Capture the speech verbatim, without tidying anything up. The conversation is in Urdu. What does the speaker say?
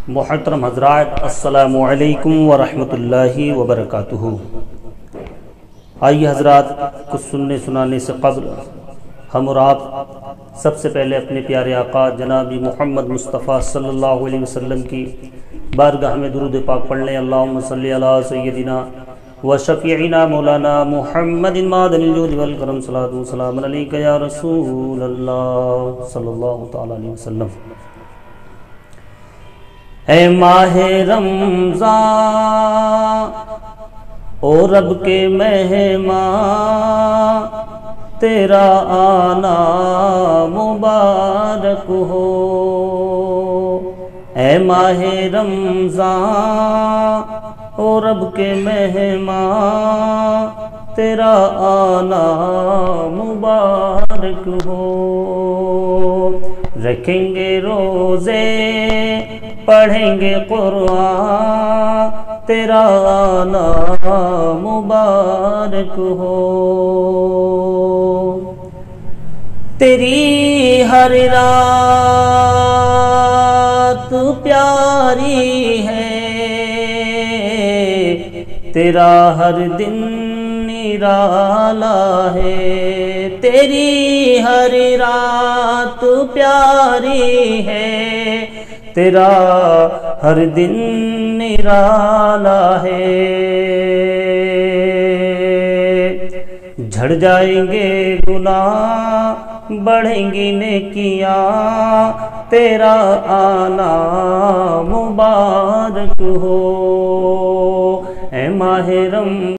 محترم حضرات، السلام علیکم ورحمۃ اللہ وبرکاتہ۔ آئیے حضرات، کچھ سننے سنانے سے قبل ہم اور آپ سب سے پہلے اپنے پیارے آقا جناب محمد مصطفیٰ صلی اللہ علیہ وسلم کی بارگاہ میں درود پاک پڑھ لیں۔ اللہم صلی علی سیدنا و شفیعنا مولانا محمد معدن الجود والکرم، صلاۃ و سلام علیک یا رسول اللہ صلی اللہ تعالی علیہ وسلم۔ اے ماہ رمضان او رب کے مہمان، تیرا آنا مبارک ہو۔ اے ماہ رمضان او رب کے مہمان، تیرا آنا مبارک ہو۔ رکھیں گے روزے، پڑھیں گے قرآن، تیرا آنا مبارک ہو۔ تیری ہر رات پیاری ہے، تیرا ہر دن نرالا ہے۔ تیری ہر رات پیاری ہے، تیرا ہر دن نرالا ہے۔ جھڑ جائیں گے گناہ، بڑھیں گی نیکیاں، تیرا آنا مبارک ہو۔ اے ماہ رمضان